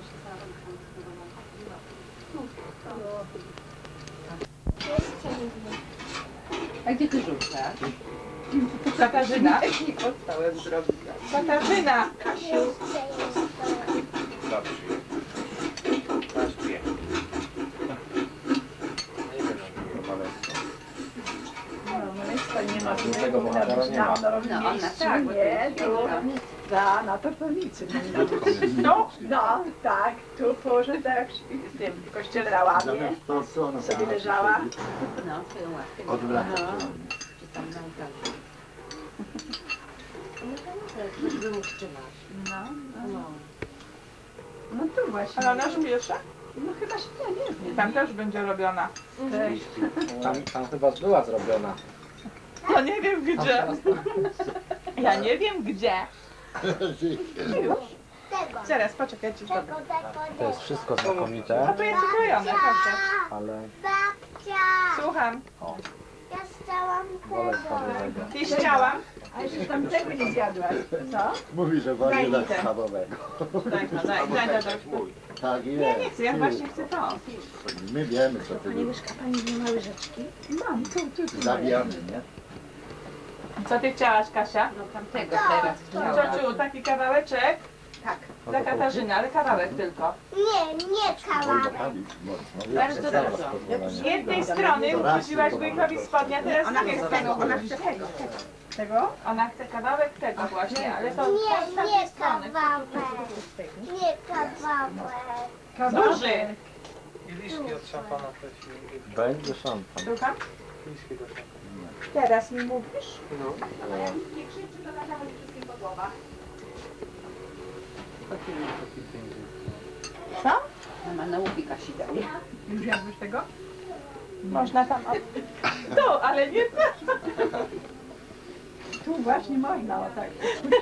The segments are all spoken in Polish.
A gdzie ty rzucasz? Katarzyna. Nie postałem zrobić. Katarzyna. Nie ma Tego bohatera nie ma. No ona tak, nie, tu na tortownicy. No. No, tak, tu położę tak w tym kościele na łamie. Sobie leżała. no, swoją łaskę. Odwracam. Czy tam na ołtarzu. No to może wymuszczyłaś. No tu właśnie. Ale ona już pierwsza? No chyba się nie wiem. Tam też będzie robiona. Tam chyba była zrobiona. Ja nie wiem gdzie. Ja nie wiem gdzie. Zaraz, poczekajcie. To jest wszystko A znakomite, to jest ukrojone, proszę. ale Słucham. Ja chciałam wolę schabowego. Ty chciałam? A jeszcze tam tego nie zjadłaś, co? Mówi, że Daj woli mi na ten. schabowego. Daj, daj. Tak Ja nie jest. chcę, ja właśnie chcę to. My wiemy, co ty lubisz. Pani nie ma łyżeczki? Mam, tu. Zabijamy, nie? Co ty chciałaś, Kasia? No tamtego teraz chciałam. Ciociu, taki kawałeczek Tak. dla Katarzyny, ale kawałek tylko. nie kawałek. Bardzo dobrze. Z jednej strony wróciłaś wujkowi spodnia, teraz z drugiej strony. Ona chce tego. Ona chce kawałek tego właśnie, ale to z Nie tamtej strony. kawałek. Nie kawałek. Duży. Kieliszki od szampana też. Będzie szampan. Słucham? Kieliszki do szampana. Teraz mi mówisz? No. Ale jak nie krzyczy, to na zawsze wszystkim po głowach. Co? Mama na łupi Kasi daje. Już jadłeś tego? Można tam... Tu, ale nie tu. Tu właśnie można, o tak.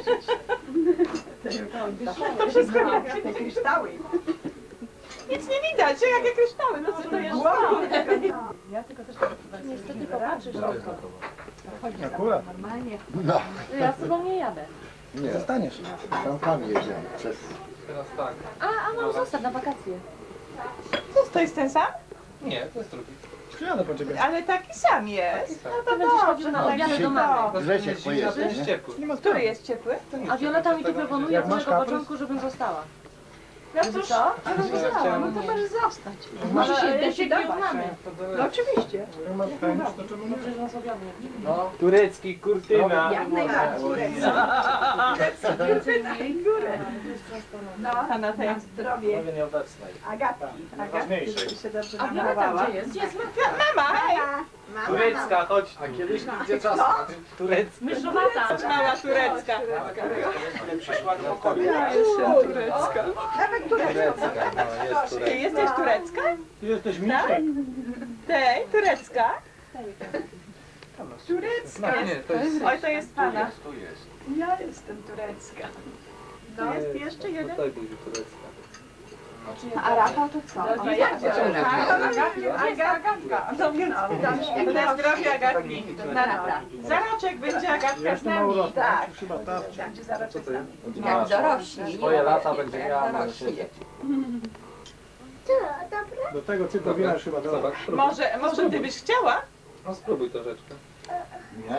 To wszystko nie... Te kryształy. Nic nie widać, jakie kryształy, no co to jest? Ja tylko też Niestety popatrzysz. Akurat. normalnie. No, Ja z tobą nie jadę. nie. Zostaniesz. Sankami jedziemy przez... Teraz tak. A mam zostać na wakacje. To jest ten sam? Nie, to jest drugi. Przyjadę po ciebie. Ale taki sam jest. No to Ty będziesz dobrze, chodził na no tak obiady się do mamy. to. Grzesiek pojedzie, To jest nie? ciepły. Który jest ciepły? A Violeta mi tu proponuje Jak od masz samego kaprys? początku, żebym została. No cóż, Ja No to możesz zostać. Może się Ale decyduj dawaj. od mamy. No oczywiście. Przecież nas obiadnie. No. Turecki, kurtyna. Jak najbardziej. Górę. No, na tej. na zdrowie Prawie nieobecnej. Agatki. Ważniejszej. Żeby się dobrze A Violeta namowała. gdzie jest? Gdzie jest? Mama, hej! Turecka, chodź. A kiedyś gdzie czas? Turecka. Myszowata. Mała turecka. Przyszła do pokoju. Ja jestem turecka. Nawet turecką. No, jest Ty turecka. jesteś turecka? Ty jesteś Tej, turecka? Turecka. Nie, to jest... Oj, to jest pana. Tu jest. Ja jestem turecka. To jest jeszcze jeden. Tutaj będzie turecka. A Rafał to co? No, ja Agatka. No więc na zdrowie Agatki. Za roczek będzie Agatka z nami. Tak. Będzie zaroczek z nami. Jak dorośli. Swoje lata będzie miała na szyję. Do tego cyklu wina już chyba Zobacz, spróbuj. Może ty byś chciała? No spróbuj troszeczkę. Nie?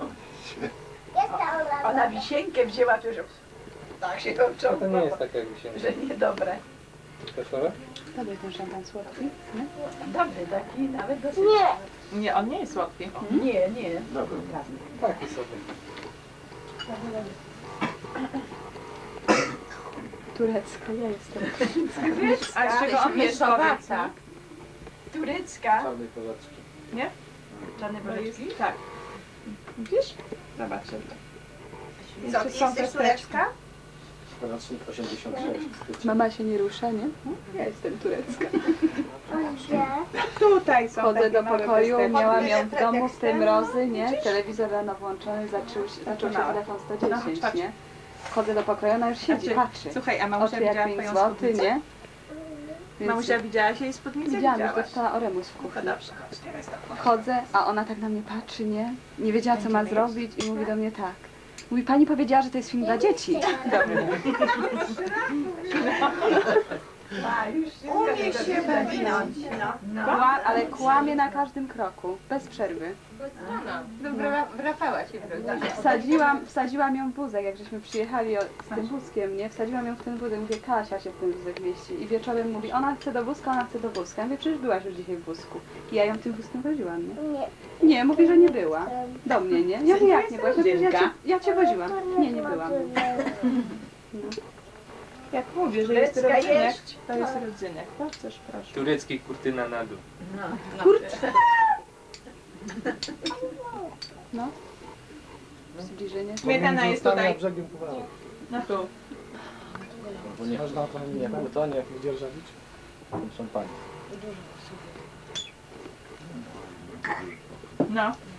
Ona wisienkę wzięła, to już tak się ją No to nie jest tak jak się że niedobre. Proszę? Tobie ten szampan słodki? Dobry taki, nawet dosyć. Nie, on nie jest słodki. Nie, nie. Dobra. Taki sobie. Turecka, ja jestem. A z czego on jest, powiedz mi? Turecka. Czarnej kozaczki. Czarne boleczki. Tak. Widzisz? Zobaczcie. Co, ty jesteś turecka? Rocznik 86. Mama się nie rusza, nie? Ja jestem turecka. Tutaj są Chodzę takie do małe pokoju, pesteczki. miałam ją w domu w te mrozy, nie? Telewizor rano włączony, zaczął się małe. telefon No, 110, patrz. nie? Wchodzę do pokoju, ona już siedzi, Znaczy, patrzy. Słuchaj, a mamusia Oczy jak widziała 5 twoją zł, spódnicę? nie? Więc Mamusia widziałaś jej spódnicę? widziałam, już Widziałaś. dostała oremus w No kuchni. dobrze, chodź, teraz tak. Wchodzę, a ona tak na mnie patrzy, nie? Nie wiedziała, co ma zrobić i mówi do mnie tak. Mówi, pani powiedziała, że to jest film dla dzieci. A, już Umie się wywinąć. Ale kłamie na każdym kroku, bez przerwy. W Rafała się wrodzi. Wsadziłam ją w wózek, jak żeśmy przyjechali z tym wózkiem, nie? Wsadziłam ją w ten wózek, mówię, Kasia się w ten wózek mieści. I wieczorem mówi, ona chce do wózka, ona chce do wózka. Ja mówię, przecież byłaś już dzisiaj w wózku. I ja ją tym wózkiem woziłam, nie? Nie. Nie, mówi, że nie była. Do mnie, nie? Ja mówię, jak nie byłaś? Ja, mówię, ja cię woziłam. Nie, nie byłam. Jak mówię, że jest Lecka rodzynek, jeść. to jest rodzynek. Bardzo proszę. Turecki kurtyna na dół. No. Zbliżenie. Śmietana jest Zostanie tutaj. na brzegiem Pucharu. No tu. Bo nie Można to nie utonie, jak dzierżawić. są panie. No.